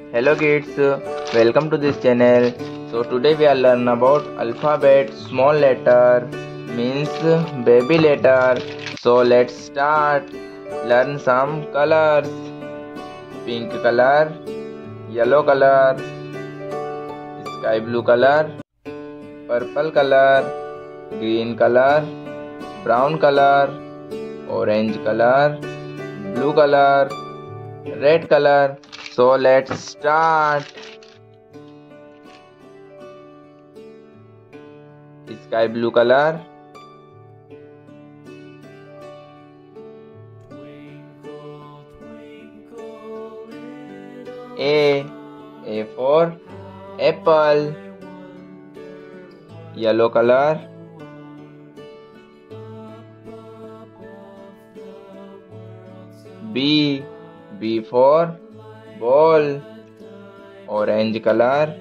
Hello kids, welcome to this channel. So today we are learn about alphabet. Small letter means baby letter. So let's start. Learn some colors. Pink color, yellow color, sky blue color, purple color, green color, brown color, orange color, blue color, red color. So let's start. Sky blue color, A for apple. Yellow color, B for ball. Orange color,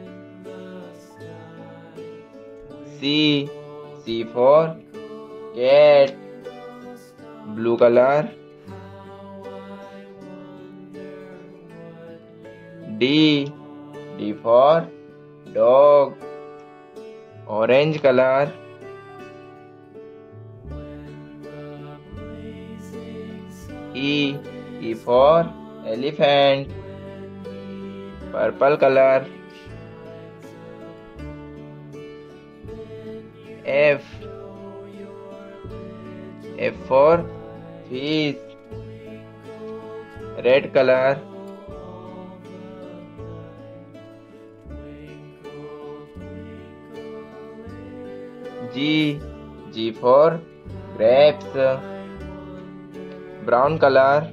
C for cat. Blue color, D for dog. Orange color, E for elephant. Purple color, F for fish. Red color, G for grapes. Brown color,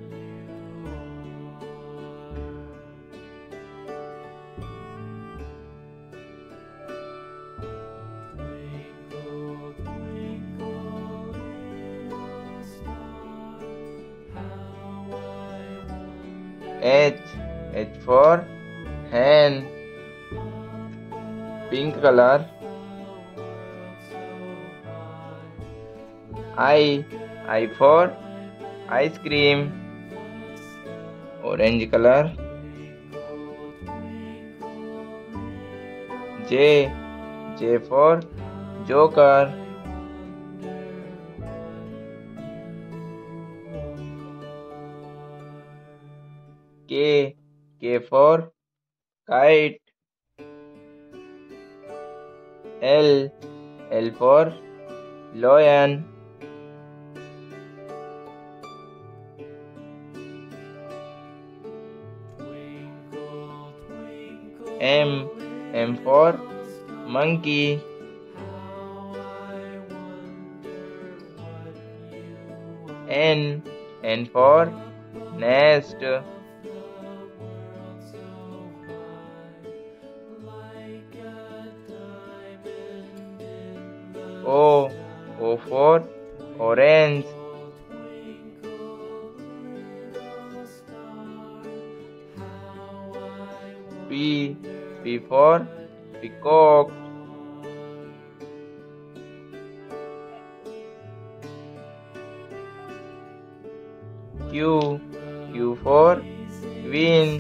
H for hen. Pink color, I for ice cream. Orange color, J for joker. K for kite. L for lion. M for monkey. N for nest. O for orange. P for peacock. Q for queen.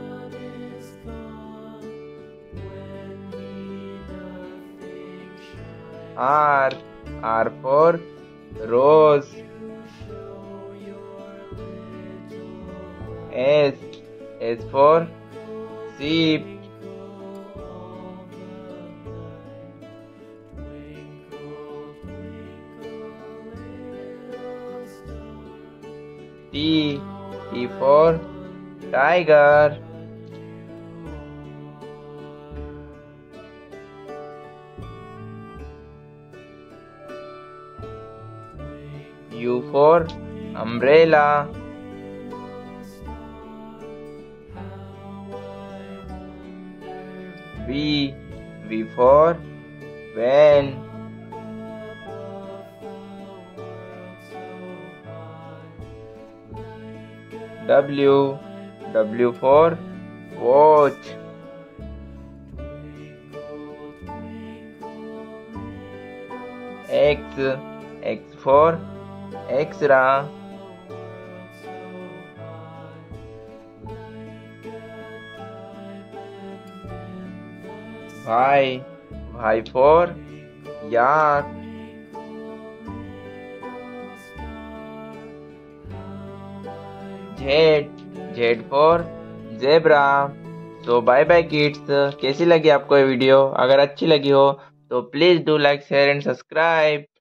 R for rose. S for sheep. T for tiger. U for umbrella. V for van. W for watch. X for extra. Y. Y for yak. Z. Z for zebra. तो bye bye kids. कैसी लगी आपको ये video? अगर अच्छी लगी हो तो please do like share and subscribe.